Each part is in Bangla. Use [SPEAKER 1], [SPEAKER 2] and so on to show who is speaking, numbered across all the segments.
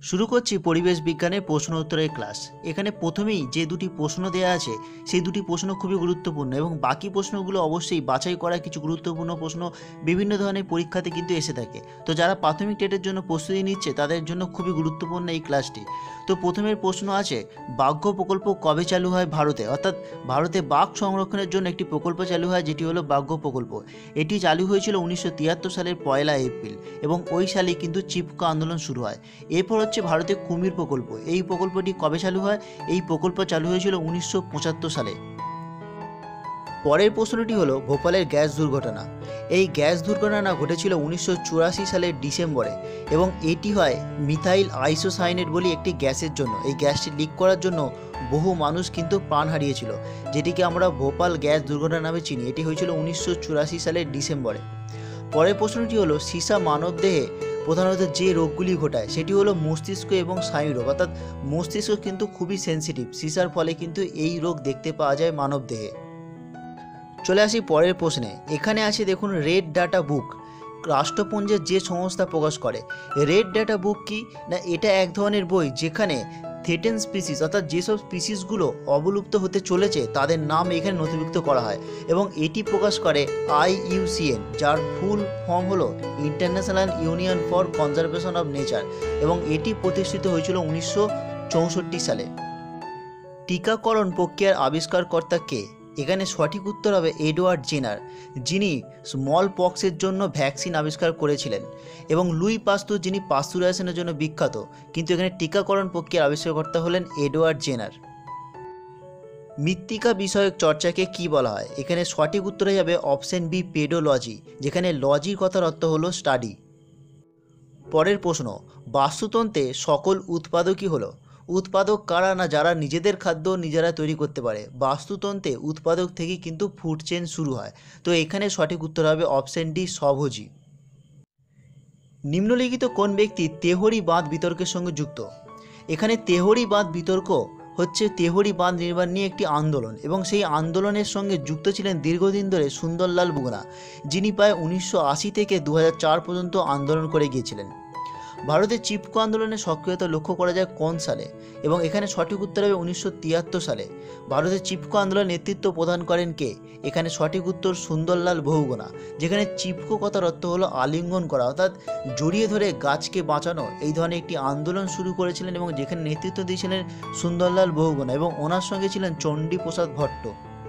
[SPEAKER 1] শুরু করছি পরিবেশ বিজ্ঞানের প্রশ্ন উত্তরের ক্লাস। এখানে প্রথমেই যে দুটি প্রশ্ন দেওয়া আছে সেই দুটি প্রশ্ন খুবই গুরুত্বপূর্ণ এবং বাকি প্রশ্নগুলো অবশ্যই বাছাই করা কিছু গুরুত্বপূর্ণ প্রশ্ন বিভিন্ন ধরনের পরীক্ষাতে কিন্তু এসে থাকে। তো যারা প্রাথমিক টেটের জন্য প্রস্তুতি নিচ্ছে তাদের জন্য খুবই গুরুত্বপূর্ণ এই ক্লাসটি। তো প্রথমের প্রশ্ন আছে, বাঘ্য প্রকল্প কবে চালু হয় ভারতে? অর্থাৎ ভারতে বাঘ সংরক্ষণের জন্য একটি প্রকল্প চালু হয় যেটি হলো বাঘ্য প্রকল্প। এটি চালু হয়েছিল 1973 সালের 1 এপ্রিল এবং ওই সালে কিন্তু চিপকো আন্দোলন শুরু হয়। এরপর হচ্ছে ভারতে কুমির প্রকল্প। এই প্রকল্পটি কবে চালু হয়? এই প্রকল্প চালু হয়েছিল 1975 সালে। পরের প্রশ্নটি হলো ভোপালের গ্যাস দুর্ঘটনা। এই গ্যাস দুর্ঘটনা ঘটেছিল 1984 সালের ডিসেম্বরে এবং এটি হয় মিথাইল আইসোসায়ানেট বলে একটি গ্যাসের জন্য। এই গ্যাসটি লিক করার জন্য বহু মানুষ কিন্তু প্রাণ হারিয়েছিল, যেটিকে আমরা ভোপাল গ্যাস দুর্ঘটনা নামে চিনি। এটি হয়েছিল 1984 সালের ডিসেম্বরে। পরের প্রশ্নটি হলো সীসা মানবদেহে প্রধানত যে রোগগুলি ঘটায় সেটি হলো মস্তিষ্ক এবং স্নায়ুরোগ। অর্থাৎ মস্তিষ্ক কিন্তু খুবই সেন্সিটিভ, সীসার ফলে কিন্তু এই রোগ দেখতে পাওয়া যায় মানবদেহে। চলে আসি পরের প্রশ্নে। এখানে আছে দেখুন রেড ডাটা বুক রাষ্ট্রপুঞ্জের যে সংস্থা প্রকাশ করে। রেড ডাটা বুক কি না, এটা এক ধরনের বই যেখানে থ্রেটেন স্পিসিস অর্থাৎ যেসব স্পিসিসগুলো অবলুপ্ত হতে চলেছে তাদের নাম এখানে নথিভুক্ত করা হয় এবং এটি প্রকাশ করে IUCN, যার ফুল ফর্ম হলো international union for conservation of nature এবং এটি প্রতিষ্ঠিত হয়েছিল 1964 সালে। টিকাকরণ প্রক্রিয়ার আবিষ্কারকর্তা কে? এখানে সঠিক উত্তর হবে এডওয়ার্ড জেনার, যিনি স্মল পক্সের জন্য ভ্যাকসিন আবিষ্কার করেছিলেন, এবং লুই পাস্তুর, যিনি পাস্তুরাইজেশনের জন্য বিখ্যাত, কিন্তু এখানে টিকাকরণ প্রক্রিয়ার আবিষ্কারকর্তা হলেন এডওয়ার্ড জেনার। মৃত্তিকা বিষয়ক চর্চাকে কি বলা হয়? এখানে সঠিক উত্তর হয়ে যাবে অপশন বি পেডোলজি, যেখানে লজির কথার অর্থ হলো স্টাডি। পরের প্রশ্ন, বাস্তুতন্ত্রে সকল উৎপাদকই হলো? উৎপাদক কারা না যারা নিজেদের খাদ্য নিজেরা তৈরি করতে পারে। বাস্তুতন্ত্রে উৎপাদক থেকেই কিন্তু ফুড চেইন শুরু হয়। তো এখানে সঠিক উত্তর হবে অপশন ডি স্বভোজী। নিম্নলিখিত কোন ব্যক্তি তেহরি বাঁধ বিতর্কের সঙ্গে যুক্ত? এখানে তেহরি বাঁধ বিতর্ক হচ্ছে তেহরি বাঁধ নির্মাণ নিয়ে একটি আন্দোলন এবং সেই আন্দোলনের সঙ্গে যুক্ত ছিলেন দীর্ঘদিন ধরে সুন্দরলাল বুগনা, যিনি প্রায় 1980 থেকে 2004 পর্যন্ত আন্দোলন করে গিয়েছিলেন। ভারতের চিপকো আন্দোলনের সক্রিয়তা লক্ষ্য করা যায় কোন সালে? এবং এখানে সঠিক উত্তর হবে 1973 সালে। ভারতের চিপকো আন্দোলনের নেতৃত্ব প্রদান করেন কে? এখানে সঠিক উত্তর সুন্দরলাল বহুগুণা, যেখানে চিপকো কথার অর্থ হলো আলিঙ্গন করা, অর্থাৎ জড়িয়ে ধরে গাছকে বাঁচানো। এই ধরনের একটি আন্দোলন শুরু করেছিলেন এবং যেখানে নেতৃত্ব দিয়েছিলেন সুন্দরলাল বহুগুণা এবং ওনার সঙ্গে ছিলেন চণ্ডী প্রসাদ ভট্ট।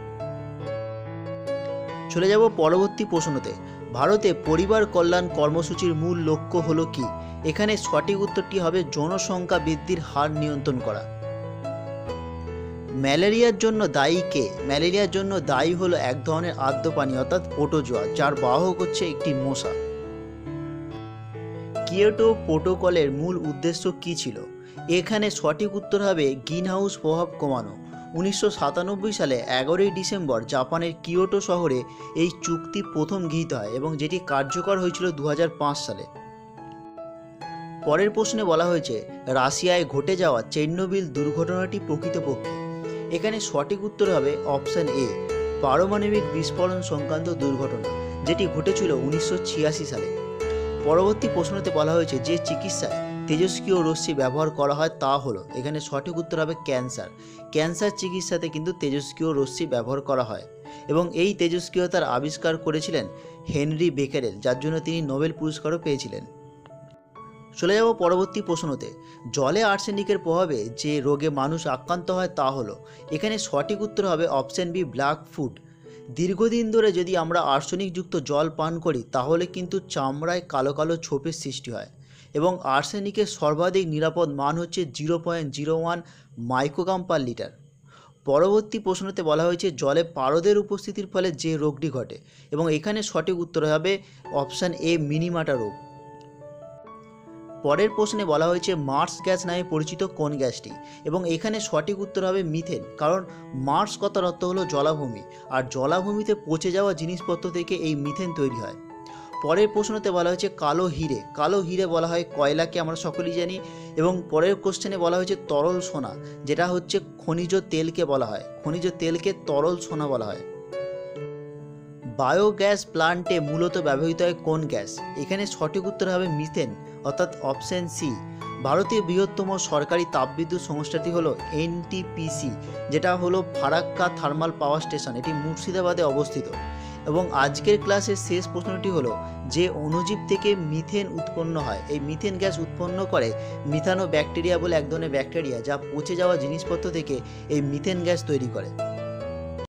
[SPEAKER 1] চলে যাব পরবর্তী প্রশ্নতে। ভারতে পরিবার কল্যাণ কর্মসূচির মূল লক্ষ্য হলো কি? এখানে সঠিক উত্তরটি হবে জনসংখ্যা বৃদ্ধির হার নিয়ন্ত্রণ করা। ম্যালেরিয়ার জন্য দায়ী কে? ম্যালেরিয়ার জন্য দায়ী হলো এক ধরনের আর্দ্র পানি অর্থাৎ প্রোটোজোয়া, যার বাহক হচ্ছে একটি মশা। কিয়োটো প্রোটোকলের মূল উদ্দেশ্য কি ছিল? এখানে সঠিক উত্তর হবে গ্রিনহাউস প্রভাব কমানো। 1997 সালে 11 ডিসেম্বর জাপানের কিয়োটো শহরে এই চুক্তি প্রথম গৃহীত হয় এবং যেটি কার্যকর হয়েছিল 2005 সালে। পরের প্রশ্নে বলা হয়েছে রাশিয়ায় ঘটে যাওয়া চেরনোবিল দুর্ঘটনাটি প্রকৃতপক্ষে। এখানে সঠিক উত্তর হবে অপশন এ পারমাণবিক বিস্ফোরণ সংক্রান্ত দুর্ঘটনা, যেটি ঘটেছিল 1986 সালে। পরবর্তী প্রশ্নতে বলা হয়েছে যে চিকিৎসায় তেজস্ক্রিয় রশ্মি ব্যবহার করা হয় তা হলো। এখানে সঠিক উত্তর হবে ক্যান্সার। ক্যান্সার চিকিৎসাতে কিন্তু তেজস্ক্রিয় রশ্মি ব্যবহার করা হয় এবং এই তেজস্ক্রিয়তার আবিষ্কার করেছিলেন হেনরি বেকারেল, যার জন্য তিনি নোবেল পুরস্কারও পেয়েছিলেন। চলে যাব পরবর্তী প্রশ্নতে। জলে আর্সেনিকের প্রভাবে যে রোগে মানুষ আক্রান্ত হয় তা হলো। এখানে সঠিক উত্তর হবে অপশন বি ব্ল্যাক ফুট। দীর্ঘদিন ধরে যদি আমরা আর্সেনিকযুক্ত জল পান করি তাহলে কিন্তু চামড়ায় কালো কালো ছোপের সৃষ্টি হয় এবং আর্সেনিকের সর্বাধিক নিরাপদ মান হচ্ছে 0.01 মাইক্রোগ্রাম পার লিটার। পরবর্তী প্রশ্নতে বলা হয়েছে জলে পারদের উপস্থিতির ফলে যে রোগটি ঘটে এবং এখানে সঠিক উত্তর হবে অপশন এ মিনিমাটা রোগ। পরের প্রশ্নে বলা হয়েছে মার্স গ্যাস নামে পরিচিত কোন গ্যাসটি? এবং এখানে সঠিক উত্তর হবে মিথেন, কারণ মার্স কথার অর্থ হলো জলাভূমি আর জলাভূমিতে পচে যাওয়া জিনিসপত্র থেকে এই মিথেন তৈরি হয়। পরের প্রশ্নতে বলা হয়েছে কালো হিরে। কালো হিরে বলা হয় কয়লাকে, আমরা সকলেই জানি। এবং পরের কোশ্চেনে বলা হয়েছে তরল সোনা, যেটা হচ্ছে খনিজ তেলকে বলা হয়। খনিজ তেলকে তরল সোনা বলা হয়। বায়োগ্যাস প্লান্টে মূলত ব্যবহৃত হয় কোন গ্যাস? এখানে সঠিক উত্তর হবে মিথেন, অর্থাৎ অপশন সি ভারতীয় বৃহত্তম সরকারি তাপবিদ্যুৎ সংস্থাটি হলো এনটিপিসি, যেটা হলো ফারাক্কা থার্মাল পাওয়ার স্টেশন, এটি মুর্শিদাবাদে অবস্থিত। এবং আজকের ক্লাসের শেষ প্রশ্নটি হলো, যে অণুজীব থেকে মিথেন উৎপন্ন হয়, এই মিথেন গ্যাস উৎপন্ন করে মিথানো ব্যাকটেরিয়া বলে এক ধরনের ব্যাকটেরিয়া, যা পচে যাওয়া জিনিসপত্র থেকে এই মিথেন গ্যাস তৈরি করে।